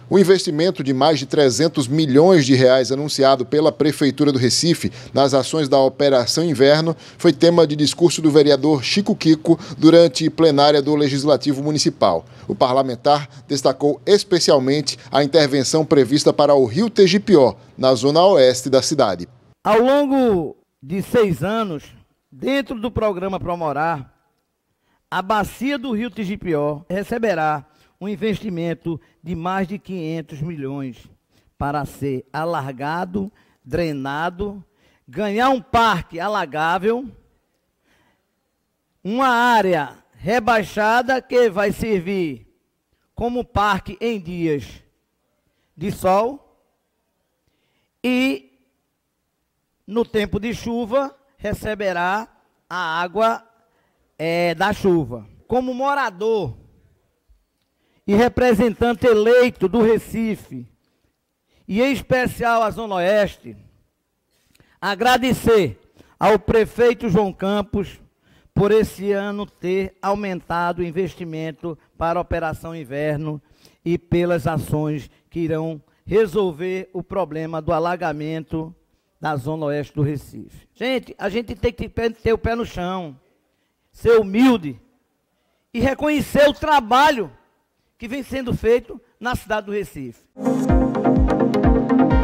O investimento de mais de 300 milhões de reais anunciado pela Prefeitura do Recife nas ações da Operação Inverno foi tema de discurso do vereador Chico Kiko durante plenária do Legislativo Municipal. O parlamentar destacou especialmente a intervenção prevista para o Rio Tegipió, na zona oeste da cidade. Ao longo de 6 anos, dentro do programa Promorar, a bacia do Rio Tegipió receberá um investimento de mais de 500 milhões para ser alargado, drenado, ganhar um parque alagável, uma área rebaixada que vai servir como parque em dias de sol e, no tempo de chuva, receberá a água da chuva. Como morador e representante eleito do Recife, e em especial a Zona Oeste, agradecer ao prefeito João Campos por esse ano ter aumentado o investimento para a Operação Inverno e pelas ações que irão resolver o problema do alagamento da Zona Oeste do Recife. Gente, a gente tem que ter o pé no chão, ser humilde e reconhecer o trabalho que vem sendo feito na cidade do Recife.